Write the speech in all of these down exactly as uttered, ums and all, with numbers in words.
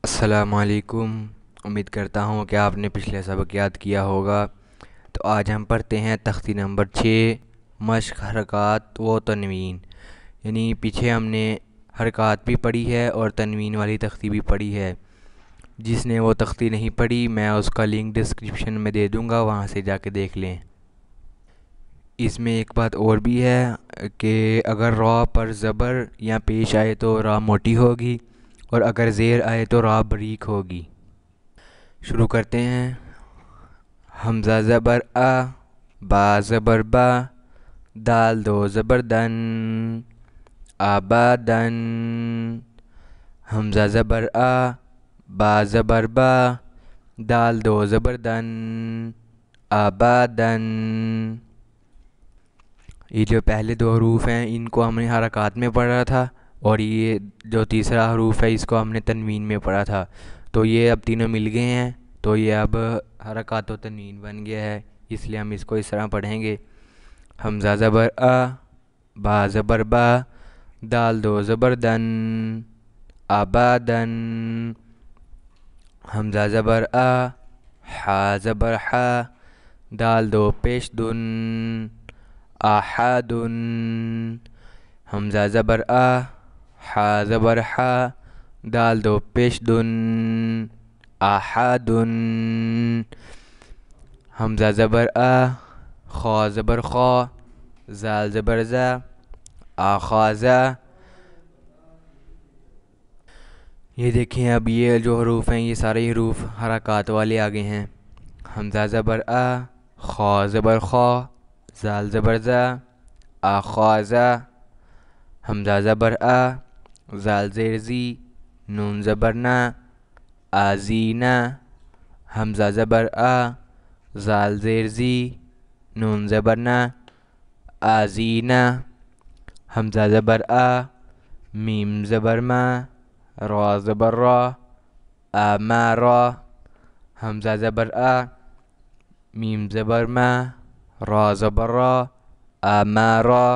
السلام علیکم۔ امید کرتا ہوں کہ آپ نے پچھلے سبق یاد کیا ہوگا۔ تو آج ہم پڑھتے ہیں تختی نمبر چھ، مشق حرکات و تنوین۔ یعنی پیچھے ہم نے حرکات بھی پڑھی ہے اور تنوین والی تختی بھی پڑھی ہے۔ جس نے وہ تختی نہیں پڑھی میں اس کا لنک ڈسکرپشن میں دے دوں گا، وہاں سے جا کے دیکھ لیں۔ اس میں ایک بات اور بھی ہے کہ اگر را پر زبر یا پیش آئے تو را موٹی ہوگی، اور اگر زیر آئے تو را بریک ہوگی۔ شروع کرتے ہیں۔ حمزہ زبر آ، با زبر با، دال دو زبر دن، آبادن۔ حمزہ زبر آ، با زبر با، دال دو زبر دن، آبادن۔ یہ جو پہلے دو حروف ہیں ان کو ہم نے حرکات میں پڑھا تھا، اور یہ جو تیسرا حروف ہے اس کو ہم نے تنوین میں پڑھا تھا۔ تو یہ اب تینوں مل گئے ہیں، تو یہ اب حرکات و تنوین بن گیا ہے، اس لیے ہم اس کو اس طرح پڑھیں گے۔ حمزہ زبر آ، با زبر با، دال دو زبر دن، آبادن۔ حمزہ زبر آ، حا زبر حا، دال دو پیش دن، آحادن۔ حمزہ زبر آ، حا زبر حا، دال دو پیش دن، آحادن۔ حمزہ زبر آ، خا زبر خا، زال زبر زا، آخازا۔ یہ دیکھیں اب یہ جو حروف ہیں یہ سارے حروف حرکات والے آگے ہیں۔ حمزہ زبر آ، خا زبر خا، زال زبر زا، آخازا۔ حمزہ زبر آ، زال زیر زی، نون زبر نا، آزینا۔ حمزہ زبر آ، زال زیر زی، نون زبر نا، آزینا۔ حمزہ زبر آ، میم زبر ما، را زبر را، آمارا۔ حمزہ زبر آ، میم زبر ما، را زبر را، آمارا۔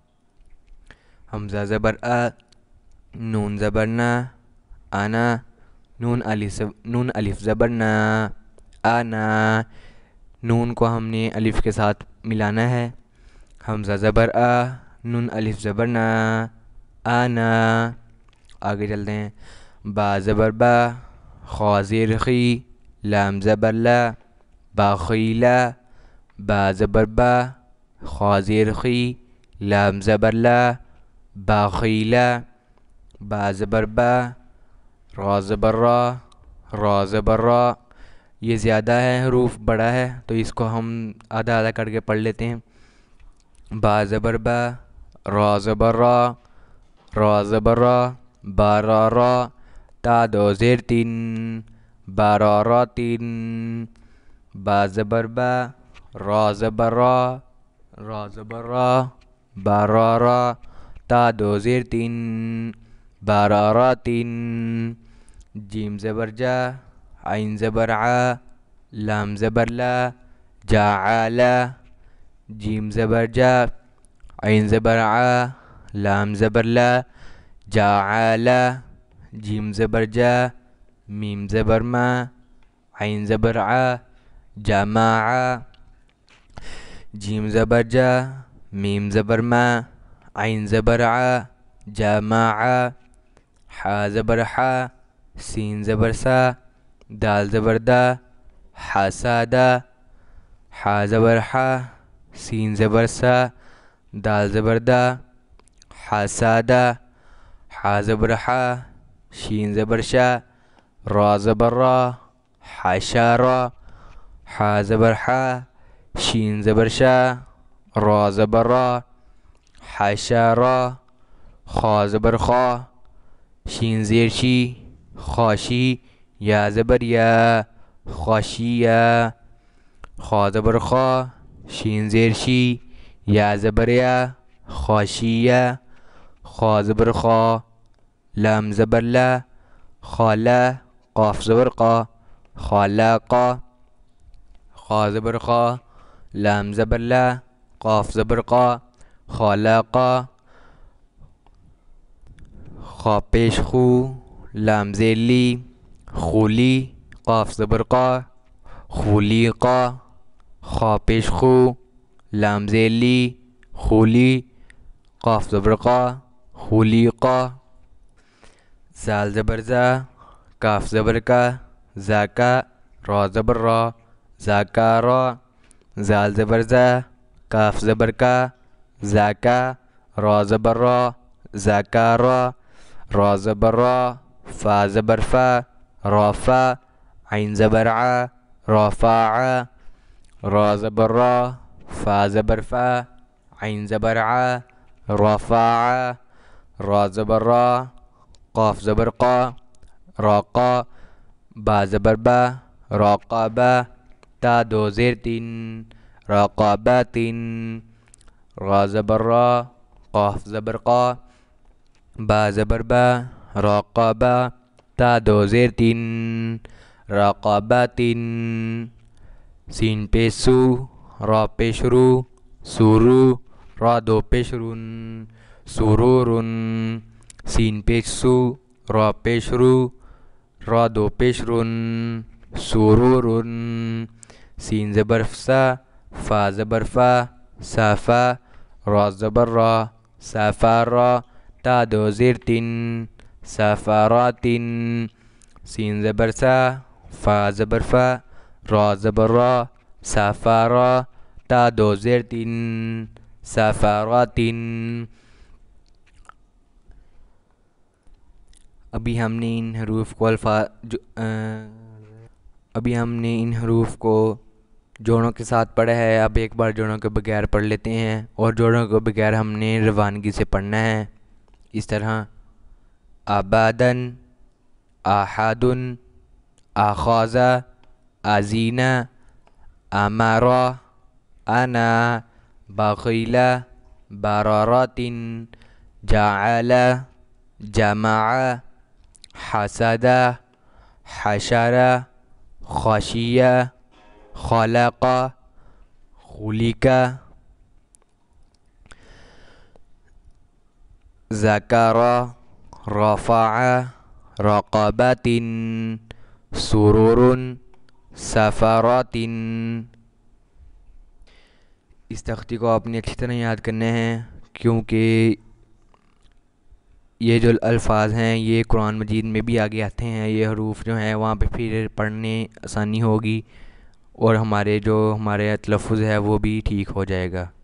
حمزہ زبر آ، نون زبر نا، آنا، نون الف نون الف زبر نا، آنا۔ نون کو ہم نے الف کے ساتھ ملانا ہے۔ حمزہ زبر آ، نون الف زبر نا، آنا۔ آگے چلتے ہیں۔ با زبر با، خا زیر خی، لام زبر لا، باخیلا۔ با زبر با، خا زیر خی، لام زبر لا، باخیلا۔ با زبر با، را زبر را، را زبر را۔ یہ زیادہ ہے، حروف بڑا ہے تو اس کو ہم آدھا آدھا کر کے پڑھ لیتے ہیں۔ با زبر با، را زبر را، را زبر را، بارا را، تا دو زیر تین، بارا را تین۔ با زبر با، را زبر را، را زبر را، بارا را، تا دو زیر تین، بارا را تین۔ جیم زبر جا، عین زبر عا، لام زبر لا، جاعالا۔ جیم زبر جا، عین زبر عا، لام زبر لا، جاعالا۔ جیم زبر جا، میم زبر ما، عین زبر عا، جماعا۔ جیم زبر جا، میم زبر ما، عین زبر عا، جماعا۔ حا زبر حا، سین زبر سا، دال زبر دا، حاسادا۔ حا زبر حا، سین زبر سا، دال زبر دا، حاسادا۔ حا زبر حا، شین زبر شا، را زبر را، حاشارا۔ حا زبر حا، شین زبر شا، را زبر را، حاشارا۔ خا زبر خا، شین زیر شی، خاشی، یا زبر یا، خاشیا۔ خا زبر خا، شین زیر شی، یا زبر یا، خاشیا۔ خا زبر خا، لام زبر لا، خالا، قاف زبر قا، خالاقا۔ خا زبر خا، لام زبر لا، قاف زبر قا، خالاقا۔ خا پیش خو، لام زیر لی، خولی قاف زبر قا، خولیقا خا پیش خو، لام ذیلی خولی قاف زبر قا، خولیقا. زال زبر زا، کاف زبر کا، زاکا را زبر را، زاکارا. زال زبر زا، کاف زبر کا، زاکا را زبر را، زاکارا. را زبر را، فا زبر فا، رافا. عین زبر ع، رافع. را زبر را، فا زبر فا، عین زبر ع، رافع. را زبر را، قاف زبر قا، راقا. با زبر با، راقابا. تا دو زیر تین، راقاباتن. را زبر را، قاف زبر قا، با زبر با، راقابا. تا دو زیر تین، راقاباتن. سین پیش سو، را پیش رو، سورو. را دو پیش رون، سرورن. سین پیش سو، را پیش رو، را دو پیش رون، سرورن. سین زبر سا، فا زبر فا، سافا. را زبر را، سافارا. تا دو زیر تین، سافاراتن. سین زبر سا، فا زبر فا، را زبر را، سافارا. تا دو زیر تین، سافاراتن. ابھی ہم نے ان حروف کو الفاظ ابھی ہم نے ان حروف کو جوڑوں کے ساتھ پڑھا ہے. اب ایک بار جوڑوں کے بغیر پڑھ لیتے ہیں، اور جوڑوں کے بغیر ہم نے روانگی سے پڑھنا ہے اس طرح: آبادن، آحادن، آخاذا، آزینا، آمارا، آنا، باخیلا، باراراتن، جاعلا، جماعہ، حسدا، حشرا، خاشیہ، خلقا، خلقا. ذکرا، رفع، رقباتن، سرور، سفراتن. اس تختی کو آپ نے اچھی طرح یاد کرنا ہے، کیونکہ یہ جو الفاظ ہیں یہ قرآن مجید میں بھی آگے آتے ہیں. یہ حروف جو ہیں وہاں پہ پھر پڑھنے آسانی ہوگی، اور ہمارے جو ہمارے تلفظ ہے وہ بھی ٹھیک ہو جائے گا.